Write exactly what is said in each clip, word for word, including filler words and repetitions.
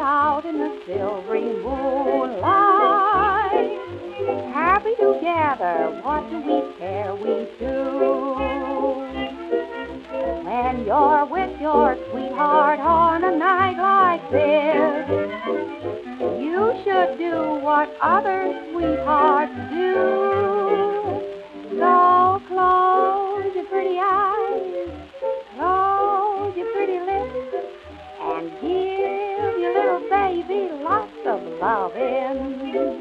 out in the silvery moonlight. Happy together, what do we care? We do. When you're with your sweetheart on a night like this, you should do what other sweethearts do. So close your pretty eyes, close your pretty lips, and give your little baby lots of lovin'.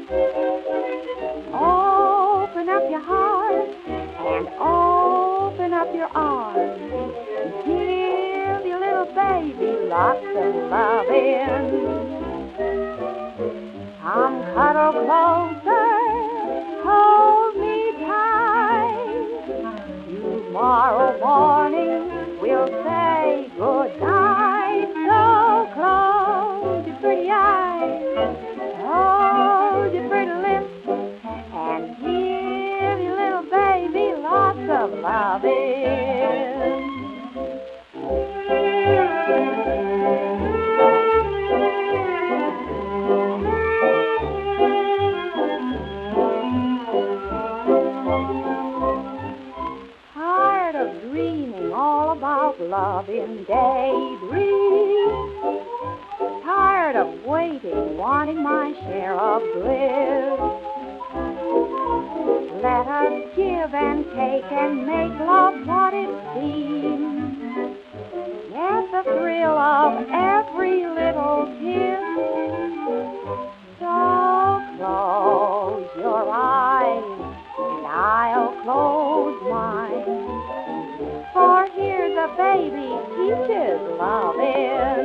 Open up your heart and open up your arms. Give your little baby lots of lovin'. Come cuddle closer, hold me tight. Tomorrow morning we'll say good night. So close your pretty eyes, hold your pretty lips, and give your little baby lots of lovin'. Tired of dreaming all about love in daydreams. Tired of waiting, wanting my share of bliss. Let us give and take and make love what it seems. Get the thrill of every little kiss. So close your eyes and I'll close mine. For here's a baby teaches lovin'.